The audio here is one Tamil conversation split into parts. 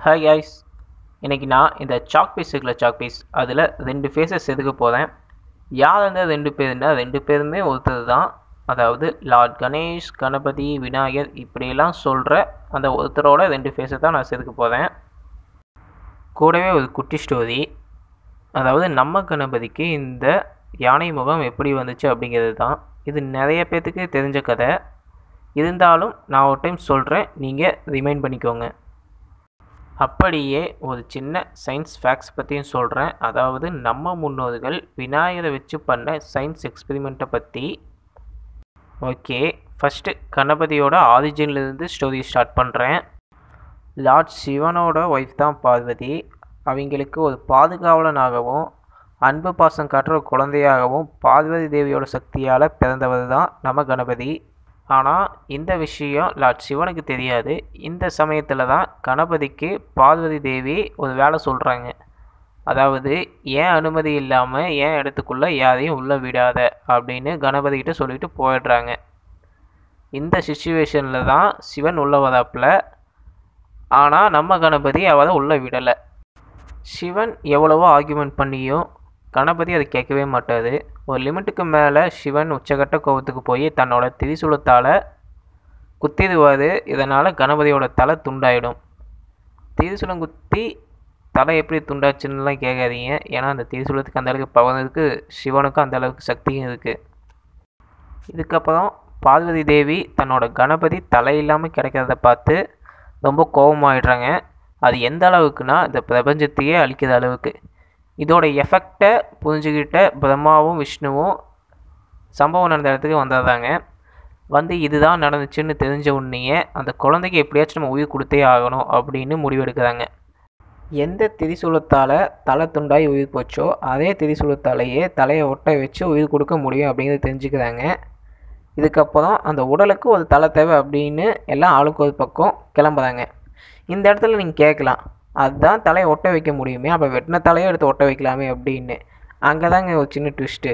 ஹாய் guys, இன்றைக்கி நான் இந்த சாக் பீஸ் இருக்குல்ல சாக் பீஸ் அதில் 2 ஃபேஸஸ் செதுக்க போகிறேன். யார் அந்த 2 பேருன்னா 2 பேருமே ஒருத்தர் தான். அதாவது லார்ட் கணேஷ், கணபதி, விநாயகர் இப்படியெல்லாம் சொல்கிற அந்த ஒருத்தரோட 2 ஃபேஸை தான் நான் செதுக்க போகிறேன். கூடவே ஒரு குட்டி ஸ்டோரி. அதாவது நம்ம கணபதிக்கு இந்த யானை முகம் எப்படி வந்துச்சு அப்படிங்கிறது தான். இது நிறைய பேர்த்துக்கு தெரிஞ்ச கதை. இருந்தாலும் நான் ஒரு டைம் சொல்கிறேன், நீங்கள் ரிமைண்ட் பண்ணிக்கோங்க. அப்படியே ஒரு சின்ன சயின்ஸ் ஃபேக்ட்ஸ் பற்றியும் சொல்கிறேன். அதாவது நம்ம முன்னோர்கள் விநாயகரை வச்சு பண்ண சயின்ஸ் எக்ஸ்பெரிமெண்ட்டை பற்றி. ஓகே, ஃபஸ்ட்டு கணபதியோட ஆரிஜின்லேருந்து ஸ்டோரி ஸ்டார்ட் பண்ணுறேன். லார்ட் சிவனோட ஒய்ஃப் தான் பார்வதி. அவங்களுக்கு ஒரு பாதுகாவலனாகவும் அன்பு பாசம் காட்டுற குழந்தையாகவும் பார்வதி தேவியோட சக்தியால் பிறந்தவர் தான் நம்ம கணபதி. ஆனால் இந்த விஷயம் லார்ட் சிவனுக்கு தெரியாது. இந்த சமயத்தில் தான் கணபதிக்கு பார்வதி தேவி ஒரு வேலை சொல்கிறாங்க. அதாவது ஏன் அனுமதி இல்லாமல் ஏன் இடத்துக்குள்ளே யாரையும் உள்ளே விடாத அப்படின்னு கணபதிக்கிட்ட சொல்லிட்டு போயிடுறாங்க. இந்த சுச்சுவேஷனில் தான் சிவன் உள்ள வராப்பில். ஆனால் நம்ம கணபதி அவரை உள்ளே விடலை. சிவன் எவ்வளவோ ஆர்கியூமெண்ட் பண்ணியும் கணபதி அதை கேட்கவே மாட்டார். ஒரு லிமிட்டுக்கு மேலே சிவன் உச்சகட்ட கோபத்துக்கு போய் தன்னோட திரிசூலத்தால் குத்திடுவார். இதனால் கணபதியோட தலை துண்டாயிடும். திரிசூலம் குத்தி தலை எப்படி துண்டாச்சுன்னுலாம் கேட்காதீங்க. ஏன்னா அந்த திரிசூலத்துக்கு அந்தளவுக்கு பவர் இருக்குது, சிவனுக்கும் அந்தளவுக்கு சக்தியும் இருக்குது. இதுக்கப்புறம் பார்வதி தேவி தன்னோட கணபதி தலை இல்லாமல் கிடைக்கிறத பார்த்து ரொம்ப கோபமாகிடுறாங்க. அது எந்த அளவுக்குன்னா இந்த பிரபஞ்சத்தையே அழிக்கிற அளவுக்கு. இதோட எஃபெக்டை புரிஞ்சுக்கிட்ட பிரம்மாவும் விஷ்ணுவும் சம்பவம் நடந்த இடத்துக்கு வந்துடுறாங்க. வந்து இதுதான் நடந்துச்சுன்னு தெரிஞ்ச உடனேயே அந்த குழந்தைக்கு எப்படியாச்சும் நம்ம உயிர் கொடுத்தே ஆகணும் அப்படின்னு முடிவெடுக்கிறாங்க. எந்த திரிசூலத்தால் தலை துண்டாய் உயிர் போச்சோ அதே திரிசூலத்தாலேயே தலையை ஒட்ட வச்சு உயிர் கொடுக்க முடியும் அப்படிங்கிறது தெரிஞ்சுக்கிறாங்க. இதுக்கப்புறம் அந்த உடலுக்கு ஒரு தலை தேவை அப்படின்னு எல்லாம் ஆளுக்கு ஒரு பக்கம் கிளம்புறாங்க. இந்த இடத்துல நீங்கள் கேட்கலாம், அதுதான் தலையை ஒட்ட வைக்க முடியுமே, அப்போ வெட்டின தலையை எடுத்து ஒட்ட வைக்கலாமே அப்படின்னு. அங்கே தாங்க ஒரு சின்ன ட்விஸ்ட்டு.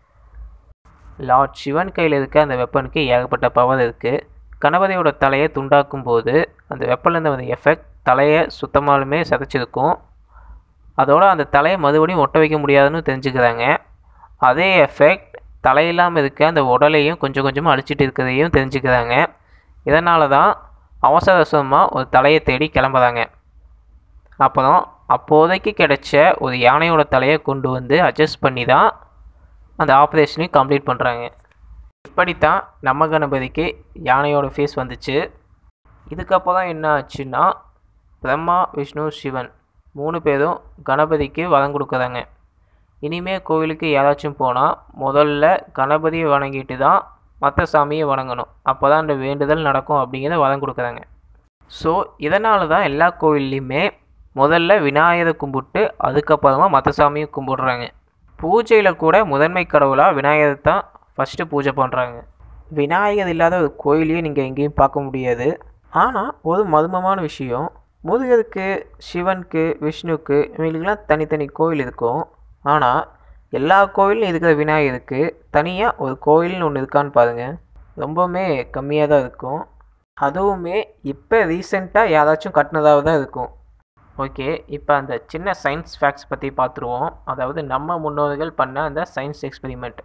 லார்ட் சிவன் கையில் இருக்க அந்த வெப்பனுக்கு ஏகப்பட்ட பவர் இருக்குது. கணபதியோட தலையை துண்டாக்கும் போது அந்த வெப்பன்லேருந்து வந்த எஃபெக்ட் தலையை சுத்தமாலுமே சிதைச்சிருக்கும். அதோடு அந்த தலையை மறுபடியும் ஒட்ட வைக்க முடியாதுன்னு தெரிஞ்சுக்கிறாங்க. அதே எஃபெக்ட் தலையில்லாமல் இருக்க அந்த உடலையும் கொஞ்சம் கொஞ்சமாக அழிச்சிட்டு இருக்கிறதையும் தெரிஞ்சுக்கிறாங்க. இதனால தான் அவசர அவசரமாக ஒரு தலையை தேடி கிளம்புறாங்க. அப்புறம் அப்போதைக்கு கிடைச்ச ஒரு யானையோட தலையை கொண்டு வந்து அட்ஜஸ்ட் பண்ணி தான் அந்த ஆப்ரேஷனையும் கம்ப்ளீட் பண்ணுறாங்க. இப்படித்தான் நம்ம கணபதிக்கு யானையோட ஃபேஸ் வந்துச்சு. இதுக்கப்புறம் என்ன ஆச்சுன்னா பிரம்மா, விஷ்ணு, சிவன் 3 பேரும் கணபதிக்கு வரம் கொடுக்குறாங்க. இனிமேல் கோவிலுக்கு யாராச்சும் போனால் முதல்ல கணபதியை வணங்கிட்டு தான் மற்ற சாமியை வணங்கணும், அப்போ தான் அந்த வேண்டுதல் நடக்கும் அப்படிங்கிறத வரம் கொடுக்குறாங்க. ஸோ இதனால தான் எல்லா கோவில்லையுமே முதல்ல விநாயகரை கும்பிட்டு அதுக்கப்புறமா மற்ற சாமியும் கும்பிடுறாங்க. பூஜையில் கூட முதன்மை கடவுளாக விநாயகர் தான் ஃபஸ்ட்டு பூஜை பண்ணுறாங்க. விநாயகர் இல்லாத ஒரு கோயிலையும் நீங்கள் எங்கேயும் பார்க்க முடியாது. ஆனால் ஒரு மர்மமான விஷயம், முருகருக்கு, சிவனுக்கு, விஷ்ணுக்கு இவங்களுக்கெல்லாம் தனித்தனி கோயில் இருக்கும். ஆனால் எல்லா கோயிலும் இருக்கிற விநாயகருக்கு தனியாக ஒரு கோயில்னு ஒன்று இருக்கான்னு பாருங்கள். ரொம்பவுமே கம்மியாக தான் இருக்கும். அதுவுமே இப்போ ரீசெண்டாக யாராச்சும் கட்டினதாக தான் இருக்கும். ஓகே, இப்போ அந்த சின்ன சயின்ஸ் ஃபேக்ட்ஸ் பற்றி பார்த்துருவோம். அதாவது நம்ம முன்னோர்கள் பண்ண அந்த சயின்ஸ் எக்ஸ்பெரிமெண்ட்.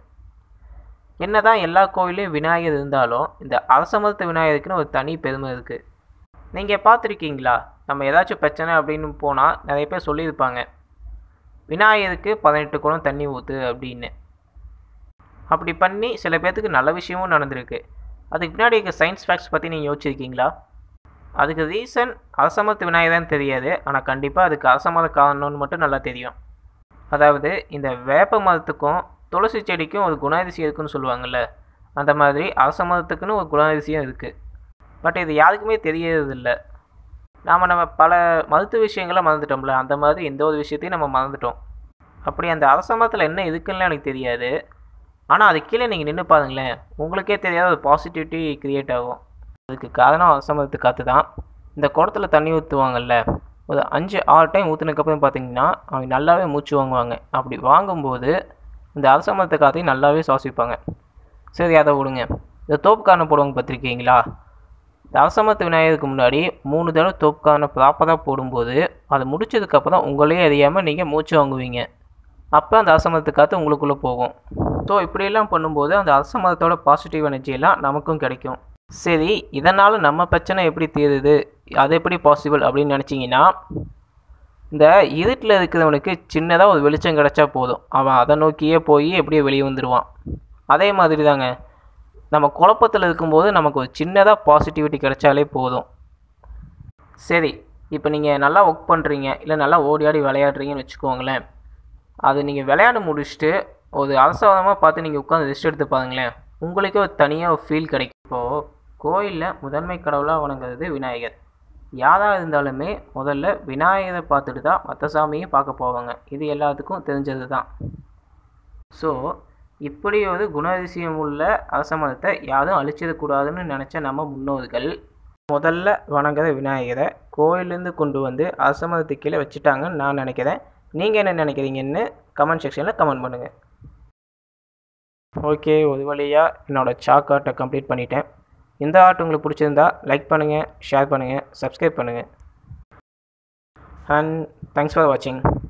என்ன தான் எல்லா கோயிலையும் விநாயகர் இருந்தாலும் இந்த அரச மரத்து விநாயகருக்குன்னு ஒரு தனி பெருமை இருக்குது. நீங்கள் பார்த்துருக்கீங்களா? நம்ம ஏதாச்சும் பிரச்சனை அப்படின்னு போனால் நிறைய பேர் சொல்லியிருப்பாங்க, விநாயகருக்கு 18 குடம் தண்ணி ஊற்று அப்படின்னு. அப்படி பண்ணி சில பேர்த்துக்கு நல்ல விஷயமும் நடந்திருக்கு. அதுக்கு பின்னாடி இருக்க சயின்ஸ் ஃபேக்ட்ஸ் பற்றி நீங்கள் யோசிச்சிருக்கீங்களா? அதுக்கு ரீசன் அரசமரத்து விநாயகர்னு தெரியாது, ஆனால் கண்டிப்பாக அதுக்கு அரசமர காரணம்னு மட்டும் நல்லா தெரியும். அதாவது இந்த வேப்ப மரத்துக்கும் துளசி செடிக்கும் ஒரு குணாதிசயம் இருக்குதுன்னு சொல்லுவாங்கள்ல, அந்த மாதிரி அரசமரத்துக்குன்னு ஒரு குணாதிசயம் இருக்குது. பட் இது யாருக்குமே தெரியறதில்லை. நம்ம பல மருத்துவ விஷயங்களை மறந்துட்டோம்ல, அந்த மாதிரி எந்த ஒரு விஷயத்தையும் நம்ம மறந்துட்டோம். அப்படி அந்த அரசமரத்தில் என்ன இருக்குன்னு எனக்கு தெரியாது. ஆனால் அது கீழே நீங்கள் நின்று பாருங்களேன், உங்களுக்கே தெரியாத ஒரு பாசிட்டிவிட்டி க்ரியேட் ஆகும். அதுக்கு காரணம் அரசமரத்து காற்று தான். இந்த குடத்தில் தண்ணி ஊற்றுவாங்கல்ல, ஒரு 5-6 டைம் ஊற்றுனதுக்கப்புறம் பார்த்தீங்கன்னா அவங்க நல்லாவே மூச்சு வாங்குவாங்க. அப்படி வாங்கும்போது இந்த அரசமரத்து காற்றையும் நல்லாவே சுவாசிப்பாங்க. சரி, அதை விடுங்க. இந்த தோப்புக்காரனை போடுவாங்க பார்த்துருக்கீங்களா? இந்த அரசமரத்து விநாயகருக்கு முன்னாடி 3 தடவை தோப்புக்கான ப்ராப்பராக போடும்போது அது முடிச்சதுக்கப்புறம் உங்களையே அறியாமல் நீங்கள் மூச்சு வாங்குவீங்க. அப்போ அந்த அரசமரத்து காற்று உங்களுக்குள்ளே போகும். ஸோ இப்படியெல்லாம் பண்ணும்போது அந்த அரசமரத்தோட பாசிட்டிவ் எனர்ஜியெல்லாம் நமக்கும் கிடைக்கும். சரி, இதனால் நம்ம பிரச்சனை எப்படி தீருது, அது எப்படி பாசிபிள் அப்படின்னு நினச்சிங்கன்னா, இந்த இருட்டில் இருக்கிறவனுக்கு சின்னதாக ஒரு வெளிச்சம் கிடச்சா போதும், அவன் அதை நோக்கியே போய் எப்படியோ வெளியே வந்துடுவான். அதே மாதிரி தாங்க, நம்ம குழப்பத்தில் இருக்கும்போது நமக்கு ஒரு சின்னதாக பாசிட்டிவிட்டி கிடைச்சாலே போதும். சரி, இப்போ நீங்கள் நல்லா ஒர்க் பண்ணுறீங்க, இல்லை நல்லா ஓடி ஆடி விளையாடுறீங்கன்னு வச்சுக்கோங்களேன். அது நீங்கள் விளையாட முடிச்சுட்டு ஒரு அரசாவதமாக பார்த்து நீங்கள் உட்காந்து ரெஸ்ட் எடுத்து பாருங்களேன், உங்களுக்கே ஒரு தனியாக ஒரு ஃபீல் கிடைக்கும். இப்போது கோயிலில் முதன்மை கடவுளாக வணங்குறது விநாயகர். யாராக இருந்தாலுமே முதல்ல விநாயகரை பார்த்துட்டு தான் மற்ற சாமியும் பார்க்க போவாங்க. இது எல்லாத்துக்கும் தெரிஞ்சது தான். ஸோ இப்படி ஒரு குணாதிசயம் உள்ள அரச மதத்தை யாரும் அழிச்சிடக்கூடாதுன்னு நினச்ச நம்ம முன்னோர்கள் முதல்ல வணங்குற விநாயகரை கோயிலேருந்து கொண்டு வந்து அரச மதத்துக்கு கீழே வச்சுட்டாங்கன்னு நான் நினைக்கிறேன். நீங்கள் என்ன நினைக்கிறீங்கன்னு கமெண்ட் செக்ஷனில் கமெண்ட் பண்ணுங்கள். ஓகே, ஒரு வழியாக என்னோடய சாக் ஆர்ட்டை கம்ப்ளீட் பண்ணிட்டேன். இந்த ஆர்ட் உங்களுக்கு பிடிச்சிருந்தா லைக் பண்ணுங்கள், ஷேர் பண்ணுங்கள், சப்ஸ்கிரைப் பண்ணுங்கள். அண்ட் தேங்க்ஸ் ஃபார் வாட்சிங்.